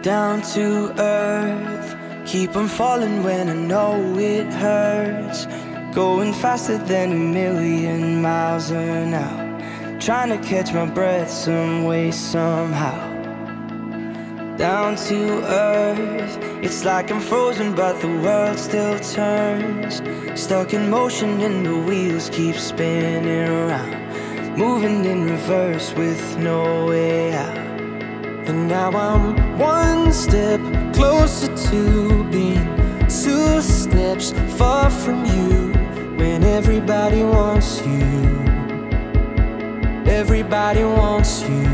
down to earth. Keep on falling when I know it hurts. Going faster than 1,000,000 miles an hour. Trying to catch my breath some way, somehow. Down to earth. It's like I'm frozen but the world still turns. Stuck in motion and the wheels keep spinning around. Moving in reverse with no way out. And now I'm one step closer to being 2 steps far from you. When everybody wants you, everybody wants you.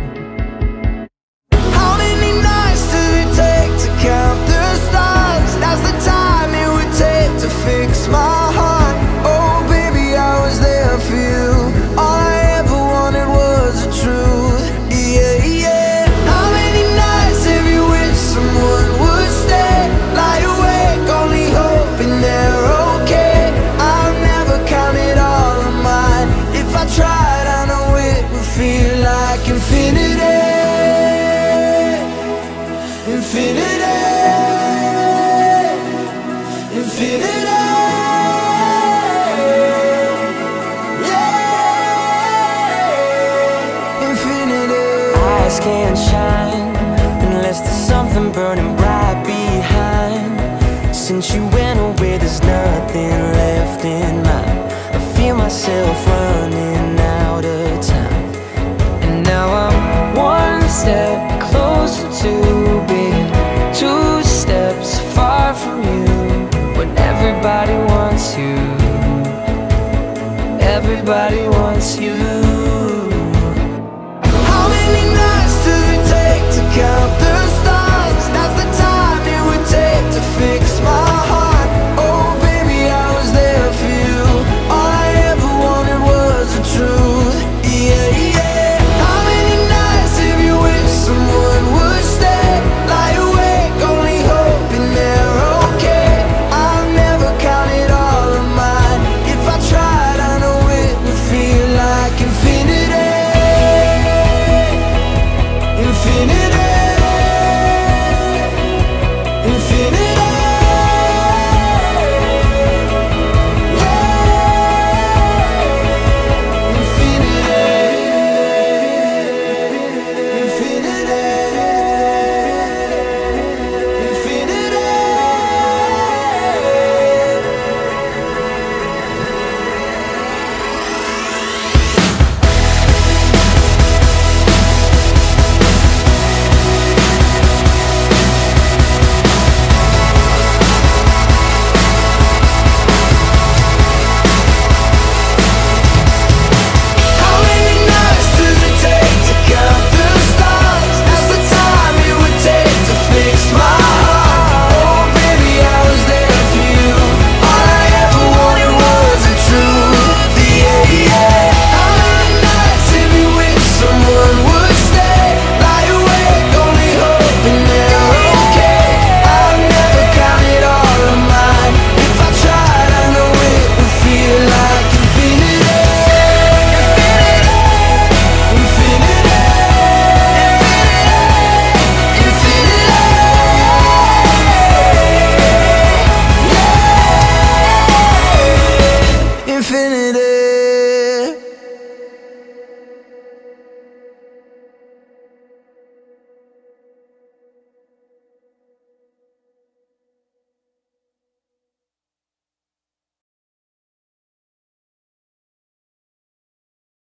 How many nights did it take to count the stars? That's the time it would take to fix my heart. Oh baby, I was there for you. All I ever wanted was the truth. Yeah, yeah. How many nights have you wished someone would stay? Lie awake, only hoping they're okay. I'll never count it all on mine. If I tried, I know it would feel like infinity. Infinity, infinity, yeah, infinity. Eyes can't shine unless there's something burning bright behind. Since you went away, there's nothing left in mine. I feel myself running